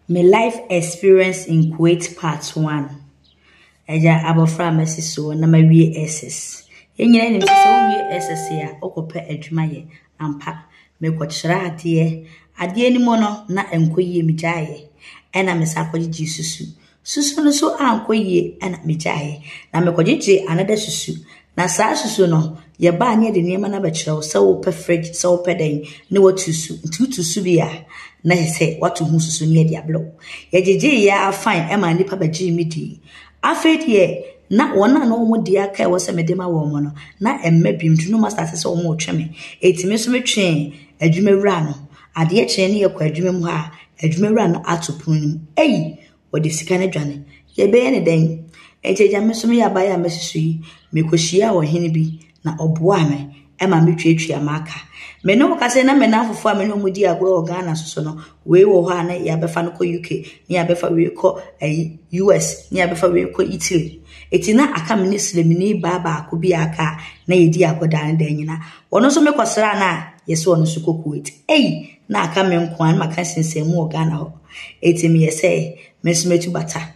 My life experience in Kuwait part 1. Eja abofra mesi so na mawie SS. Enyina nim se wie SS ya okope adwuma ye ampa mekwokyera ade ni mo no na enkoyie mijaye ena mesa kwogye susu no so ankoyie ena mijaye na mekwogye another susu na saa susu no ye ba anya de niema na bekyerɛw se wo pe fridge se wo pe den ne watusu bia na se watu hu susu ne de ablo ye jeje ya fine ema nipa bagye midi afet ye na wona no mo dia kai wo se medema wo mo no na emma bimtu no master se wo mo tweme etime so metwe adwumawura no ade kyene ne ye kwa adwuma mu ha adwumawura no atopun nim wo de sika ne dwane ye be ne den ejeja me so me ya ba ya mesusu yi mekohia wo hene bi na oboa me ema metwetwe amaka me no ka se na me na afofo me no mudi agro Ghana so no we wo ho ana ya befa no ko UK ni ya befa we ko US ni ya befa we ko Italy etina aka me ni slemini baba ko bi aka na yedi agoda ne dan nyina wono so mekosra na yeso wono so ko Kuwait na aka me nko an maka sensemu Ghana ho etimi yese mesumetu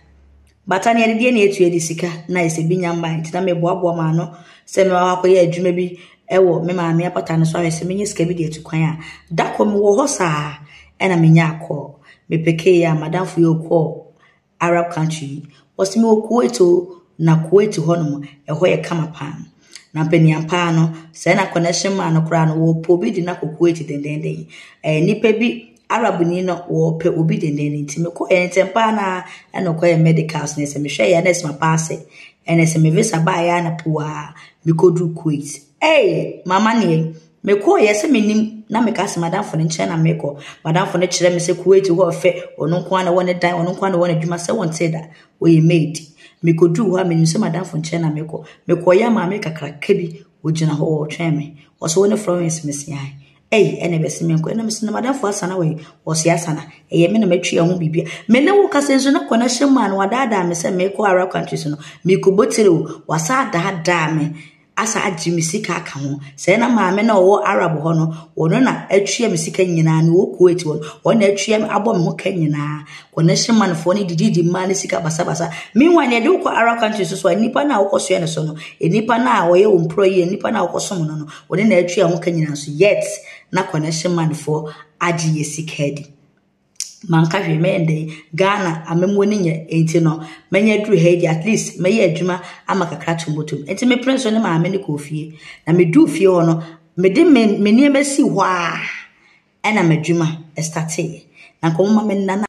bata ne de ne etu edi sika na yese binyamba etina me boaboa ma no se me wa ko ye adwuma bi ewo me ma me apata no so ayese menye sika bi de etukwan a dako me wo ho saa ena menya akọ me peke ya madam fu yo ko Arab country was me Kuwait na Kuwait ho no eho ye kama pan na peniampa no se na connection man no kra no wo po bi di na Kuwait dendenden nipa bi Arab ni no wo pe obi dendenden ti me ko entempa na eno ko ye medicals ne se me hwe ya na se ma pass ene se me visa ba ya na poa me ko du Kuwait mama ne me ko yese menim na me ka se madam fo ne nche na me ko madam fo ne kire me se Kuwait ho fe ono nko ana wone dan ono nko ana wone dwuma se won te da wo ye made me ko du ho menim se madam fo nche na me ko ya ma me kakra kabi wo gina ho wo twen me wo so wone Florence mesian ene besi me ko ene me madam fo asana we wo se asana me na matwi ho bibia me ne wo ka se nso na connection man wadada me se me ko Arab countries no me ko botire wasa da me asa ajimisika aka ho se na maame na wo Arab ho no wono na atwia misika nyina na wo Kuwait wo na atwia abom ho ka nyina connection man fo ni didi man sika basa meanwhile ne de ko Arab countries so nipa na wo koso ne so no nipa na wo ye employee nipa na wo koso no no wo na atwia ho ka nyina so yet na connection man fo agi yesika di manka hwe mende Ghana amemo ni nye enti no menye dru headi at least meye adwuma amakakra tumbotum enti me prince ne maame ne kofie na me du fie ho no me de me nie mesi ho a ena madwuma starte na ko mama me nana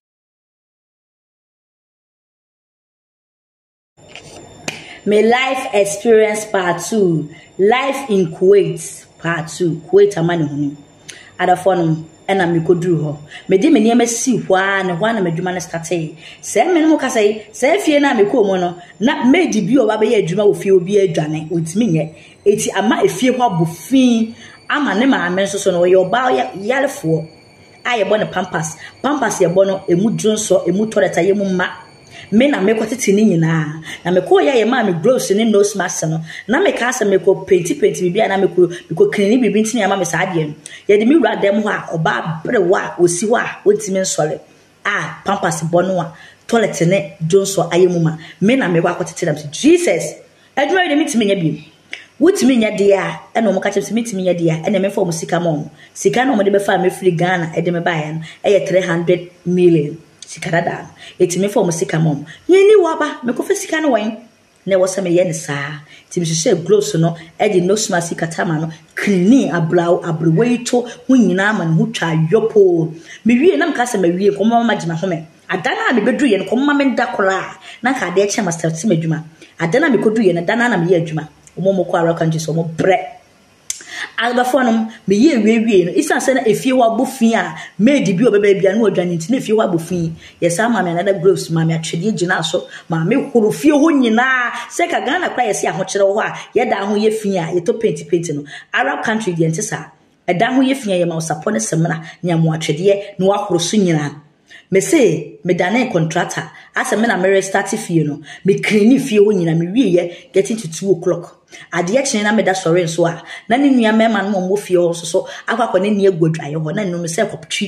my life experience part 2 life in Kuwait part 2 Kuwait amane hunu adafonu ena me koduru ho me di me niam si hwa na madwuma na starte se me no ka sai se fie na me ko mo no na me di bi o ba be ya adwuma wo fie obi adwane ontimi nye eti ama efie hwa bofin ama ne ma ame so no wo yo ba yalefo aye bo ne pampers ye bo no emu dronso emu toilet aye mu ma me na me kwatete ni nyina na me ko ya ye ma me gloves ni nose mask no na me ka asa me ko painti bibia na me ko clean bibi ntini ama me sa ade ye de me wura dem ho a oba brewa osi ho a ontimi nsole pampers bono a toilet ne jonso ayemuma me na me kwa kwatete dem Jesus adwuma de mitimi nya bi wutimi nya de a ena mo ka chepse mitimi nya de a ena me fa mo sika no mo de be fa me free Ghana e de me ba ya no 300 million sikarada etime fo musika mom yeni waba mekofa sika no wan na wo same ye ne saa timi hye gloves no e di no sma sika tama no clean abreweito hu nyina ma ne hu twa yopo me wie na mka se ma wie ko mama magina home adana me bedu ye no ko mama nda kola na ka de che master ti madwuma adana me kodu ye na dana na me ye adwuma omo ko ara kanji so mo bre albafonum me ye wie no isa se na efie wa bofin a made bi obeba bia no odwane nti na efie wa bofin yesa ma me another gloves ma me atwede gina so ma me horo fie ho nyina se ka Ghana kwa yesi ahokere ho a ye da ho ye fin a ye to paint no Arab country de ntisa eda ho ye fin a ye ma usapone semna nya mo atwede no wa horo so nyina me say me dane contractor asa me na me restart fie no me clean fie ho nyina me wie ye getting to 2 o'clock ade akyen na me da sore nso a na ne nua mema no mo fie ho so akwa ne ne agwadwaye ho na no me se koptwi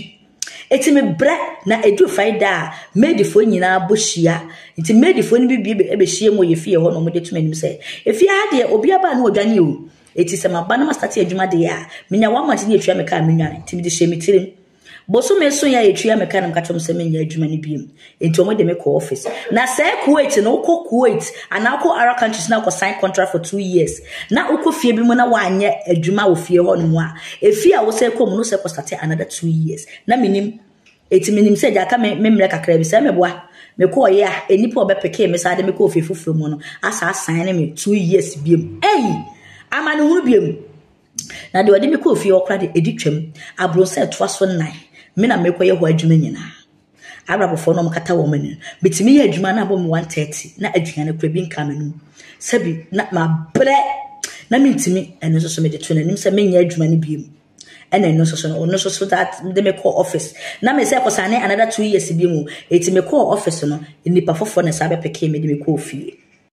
Eti me bra na edu faida made fo nyina bohia nti made fo ni bibie be hie mo ye fie ho no mo de tumanim se efie ha de obi aba na odwane o eti se maba na ma start adwuma de ya menya 1 month ni etwa me ka menwan nti me de hye me tirim boso me so ya etwa me ka na mkatom se menya adwuma ni biem enti omo de me ko office na say Kuwait no ko Kuwait ana ko Arab countries na ko sign contract for 2 years na uko fie bi mu na wanye adwuma wo fie ho no a efie a wo say ko mu no say ko start another 2 years na minim eti minim se jaka me mre kakra bi se meboa me ko ye a enipa obepeke me sa de me ko fie fufuru mu no asa sign me 2 years biem amane hunu biem na de odi me ko fie okra de editwam abro se toa so 9 me na me ko ye ho adwuma nyina abrabofo no mkata wo mani bitimi ye adwuma na bo me 130 na aduane kura bi nka manu sabi na ma bre na mitimi eno so me de to nanim se menya adwuma ne biem ena eno so that de me call office na me say ko sane another 2 years bi mu eti me call office no nipa fofo na sabe peke me de me call fie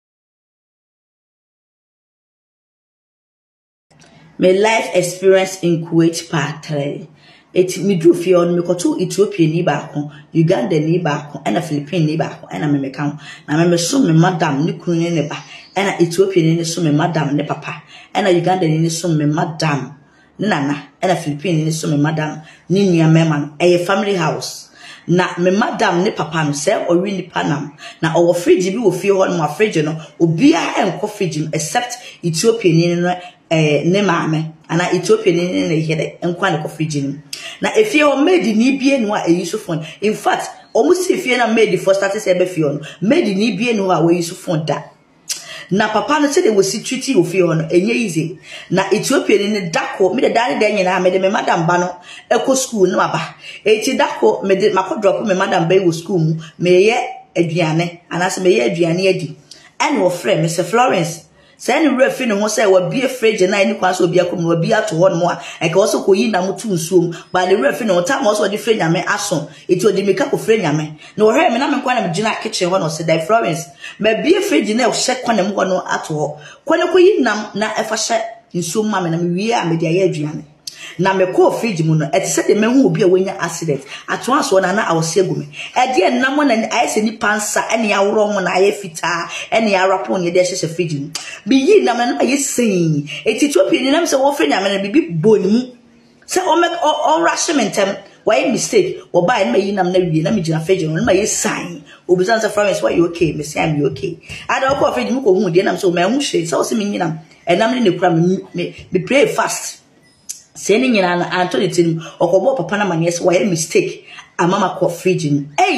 my life experience in Kuwait part 3 eti me do fie on me ko to Ethiopia ni ba ko Uganda ni ba ko ena Philippines ni ba ko ena me kan na me so me madam ni kunu ne ba ena Ethiopia ni so me madam ne papa ena Uganda ni so me madam nana ena Philippines ni so me madam ni nua mema no family house na me madam ne papa no se owi ni panam na owo fridge bi wo fie ho no fridge no obia enko fridge except Ethiopia ni no ne maame ana Ethiopia ni ne hede enko ne ko fridge ni na efie o made ni bie no a eyiso phone in fact almost efie na made for start say be fie no made ni bie no a we yiso phone da na papa no say they was treaty ofie ho no enye easy na Ethiopia ni dako me de dare de nyina me de me madam ba no eko school no aba eti dako me de mako drop me madam ba wo school mu me ye aduane anase me ye aduane adi and wo frɛ me se Florence say ni refi no ho say wa bie fridge na ni kwan so obi akom wa bie ato ho no a e ka so koyi na mutu nsuom ba le refi no ta mo so di fridge nyame aso eti odi me ka ko fridge nyame na wo hwe me na me kwan na me gina kitchen ho no say die Florence me bie fridge na o hye kwan na mo no ato ho kwan koyi nam na e fa hye nsuom ma me na me wie a me de aye aduane na me ko fridge mu no eti se de me hu obi a wanya accident ato aso na awose gu me e de nam na ayese ni pansa ene ya woro mu na aye fita ene ya rapo ne de hye fridge mu bi yi nam na aye sin eti topi ni nam se wo fridge am na bibi boni mu se o make o rush mentem why mistake o buy na yi nam na wie na me gina fridge no na ye sign obi san se Florence why you okay me say am you okay ada ko fridge mu ko hu de nam so me hu hwe se o se me nyinam enam ne kura me pray fast sending in an Anthony Tim or Papa Naman, why a mistake. A mama called fridge.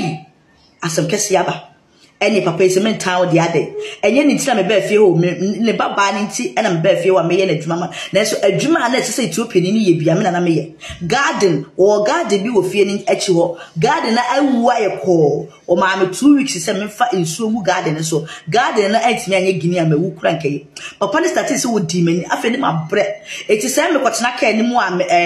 As some Kessiaba. Any papa is a mental the other. And yen in time a bear feel, ne baba tea and a bear feel a mayan a drama. There's a drama necessary to opinion ye be a man and me. Garden or garden be with feeling at you. Garden I wire call or mamma 2 weeks is a fat in so garden and so. Garden and me guinea and me woo cranky. Papa started so demon. I feel my breath. It is time what's not any more.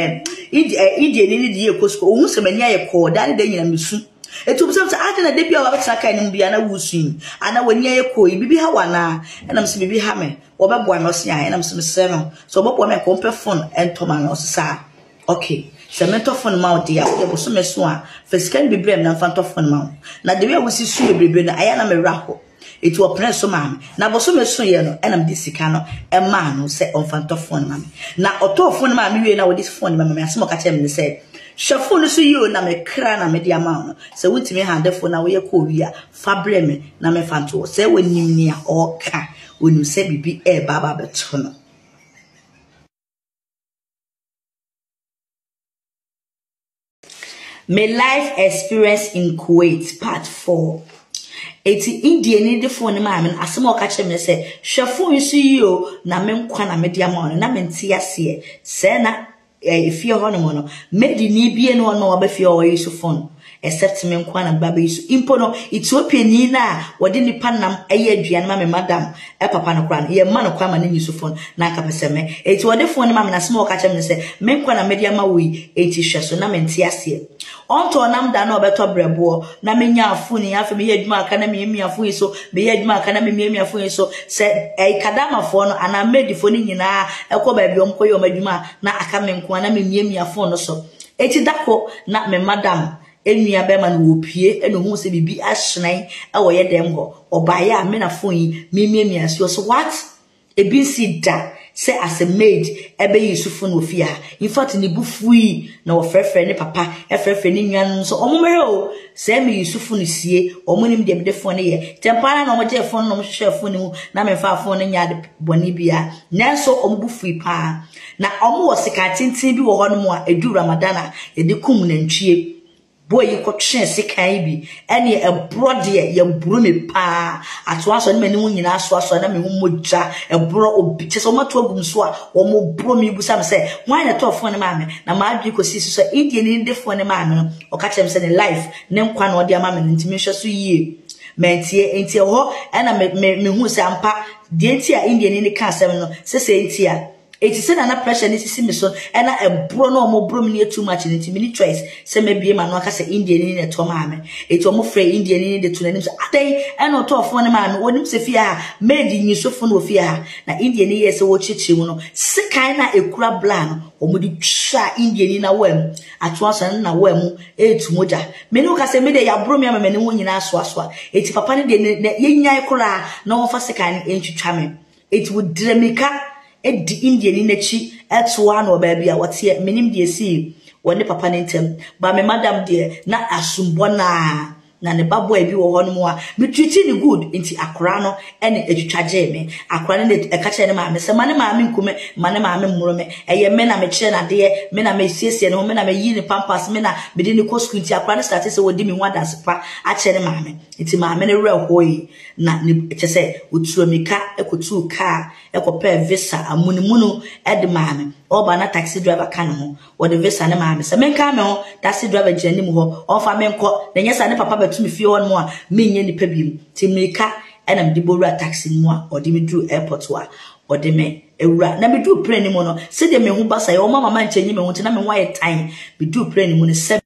Indian in the year cost almost a mania call, Danny Day and Missoon. Etu busam se ade na de bia wa betaka nim bia na wusun ana wani ayeko bibi ha wana enam se bibi ha me wo beboa me osia enam se me se no so beboa me kompe phone entoma no sa okay se me to phone ma odi ya wo boso me so a physical bibi na fa to phone ma na de we wusi su bibi na aya na me raho etu opre so ma na boso me so ye no enam di sika no e ma no se on fa to phone ma na oto phone ma me we na wo dis phone ma me asemo ka tell me say Shafo no so you na me kra na me dia ma se wuntimi handefo na wo ye ko wi a fabre me na me fanto se wonim ni a o ka wonim se bibi e baba beto no my life experience in Kuwait part 4 eti Indian ni de phone ma me asem o ka che me se shafo you see you na me nkwa na me dia ma na me ntia se se na if you honor mono, made ni be no no about your use of phone, except me nkwana baby so impono Ethiopia ni na wodi ni panam eye aduan ma me madam e papa no kran ye ma no kwa ma ni use phone na aka pese me eti wodi phone ma me na small ka chem ne se me nkwana media ma wi eti hweso na me ntia se onto nam da na obeto brebo na me nya phone ya fe me ye adwuma aka na me mi afo so me ye adwuma aka na me mi afo so se kadama phone no ana made phone nyina e ko ba bi omkoye o madwuma na aka me nkwana me mi afo no so eti dako na me madam enua bema na opie eno hu se bibi ahyenan e wo ye dem ho obaye a me na phone yi memiamia so what ebi si da say as a maid ebe Yusufu no fia in fact ni bufui na ofrefre ne papa efrefre ne nwan so omomere o say me Yusufu no sie omonim de phone ye tempara na omoje phone no hwehwe phone mu na me fa phone no nya de boni bia nanso ombufui pa na omo wo sika tintin bi wo ho no mu a edu Ramadana e de kum na ntwie boy you got chance kan bi ene e bro de ye bro me pa ato aso ne mani hu nyina aso na me hu moja e bro obi che so mato agum so a wo mo bro me busa me say why na to phone ma me na ma adwi ko sisi so Indian ni de phone ma me no o ka chem say the life ne nkwa na odi ama me ntimi hwe so yie mentie entie ho na me hu say ampa de entie a Indian ni ka asem no se entie a eti se na pressure ni sisi me so na ebro no mo bro me too much ni mini choice se me bie ma no aka se Indian ni ne to ma me eti omo frɛ Indian ni de to nanim so adai na to ofo ne ma me wonim se fia made ni so fo no fia na Indian ni yes wo chichi mu no se kan na ekura bla no omo di twa Indian ni na wam ato aso na wam etu moja me no ka se me de ya bro me ma me ne wonyina aso aso eti papa ne de ye nyan kura na wo fa se kan entwitwa me eti wo dremika edi Indian ni nachi etwa no baabi a wote menim de si woni papa ne ntem ba me madam de na asumbo na ne babo abi wo hono mu a me treat ni good nti akora no ene etwitwaje me akora ne e ka che ne ma me se mane ma me nkume mane ma me mmuro me eye me na me kire na de me na me siesie ne me na me yi ni pampas me na me de ni ko school nti akora ne start se wodi me wada sepa a che ne ma me nti ma me ne re hoyi na ne che se otuo mika ekotu car ekope visa amunimunu ede ma me oba na taxi driver kan ho wo de visa ne ma me se menka me ho taxi driver jani mu ho ofa me nko na nyesa ne papa to me fie on mo a menye ni pa biem timika ena me de bowura taxi mu a odi me dru airport wa odi me ewura na me dru plane mu no se de me hu basa ye o mama man chenyi me hu na me wa ye tan me dru plane mu ne se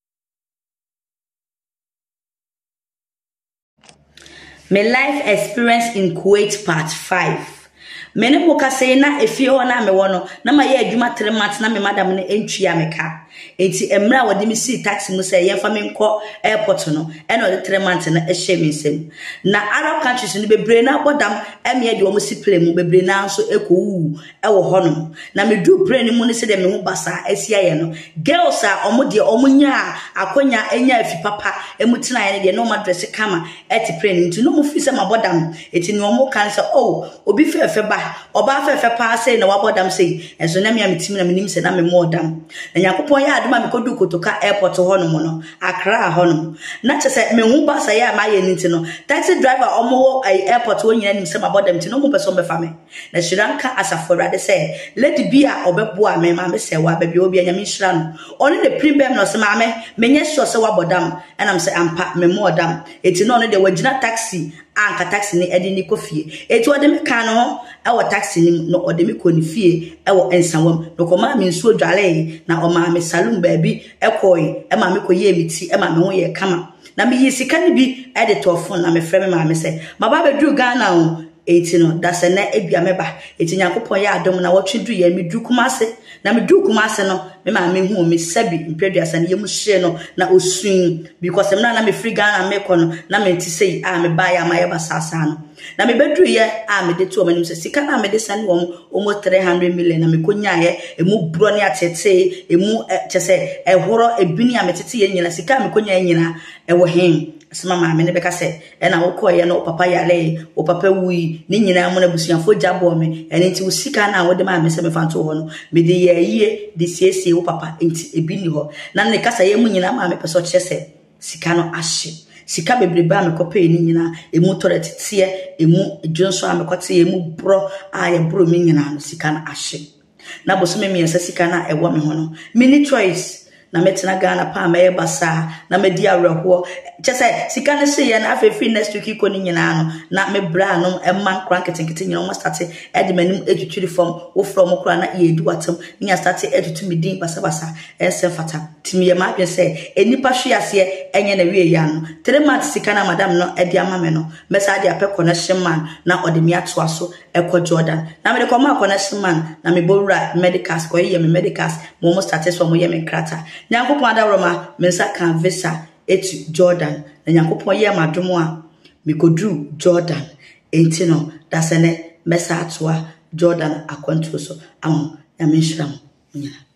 my life experience in Kuwait part 5 mene mo ka say na efie ho na me wo no na ma ye adwuma 3 months na me madam ne entwia me ka enti emra wodi me si taxi mu say ye fa me nko airport no e no 3 months na ehye me nsem na Arab countries ni bebre na bodam emie de wo si play mu bebre na so ekowu e wo ho no na me du play ni mu ne se de me ho basa asia ye no girls a omo de omo nya akonya enya afi papa emutina ye ne de no ma dress kama eti play ni no mo fi se ma bodam eti ni omo kan se oh obi fefe ba oba fefe pa say na wabodam say enso na me ametim na menim se na me modam na yakopon ya adoma me kodu kotoka airport ho no mo no Accra ho no na chese me hu ba say ya ma ye nti no taxi driver omo airport ho nyina nim se mabodam ti no mo person be fa me na shiranka asaforade say lady bia obeboa me ma me se wa ba bi obi anya me shira no oni the premium no se ma me menye sure se wabodam and am say ampa me modam eti no no de wagina taxi anka taxi ni edi ni kofie eti ode me kan no e wo taxi ni no ode me koni fie e wo ensawam no ko ma me nsuo dwale na o ma me salon baabi e koi e ma me koye miti e ma me ho ye kama na me yisika ni bi e de to phone na me frɛ me ma me se ma ba bedru Ghana o eti no da se na ebia me ba eti Nyankopon ya adom na wotwe du ye me du kumase na me du kumase no me ma me hu me sabi mpedua na ye mu hye no na osun because em na me free Ghana me ko no na me ti sei a me ba ya ma ye ba sasa no na me bedru ye a me de to manim se sika na me de sane wo almost 300 million na me konya ye emu bro ne atete emu chese ehoro ebini a me tete ye nyina sika me konya ye nyina e wo hen asema ma me ne beka se e na wo koye no papa yale o papa wi ni nyina mo na busuafo jabo me ene nti wo sika na wo de ma me se me fanto ho no me de ye yie de siesie wo papa enti ebini ho na ne kasa ye mu nyina ma me peso chese sika no ahye sika bebrebe a me kope ni nyina emu toretete emu dwonso a me kote emu bro a ye bro mi nyina no sika na ahye na boso me miensa sika na ewo me ho no mini choice na metena Ghana pa ma ye basa na me di awerho chese sika ne se ye na afefi next week ko ni nyina no na me bra no e man kranketenkete nyina mo start e de manim etuturi form wo from kura na ye di watam ni ya start etutu mi din basa basa e se fata timi ye ma hwe se enipa hwe ase enye na wie ya no 3 months sika na madam no e di ama me no me sa de apɛ connection man na ode mi ato aso e ko Jordan na me de ko ma connection man na me bowura medicals ko ye me medicals mo mo start so mo ye me krata Nyankopon adawroma mensa kan visa etu Jordan na Nyankopon ye madomo a mekodru Jordan enti no dasene mesa atoa Jordan akwantuo so am ya menhira mo.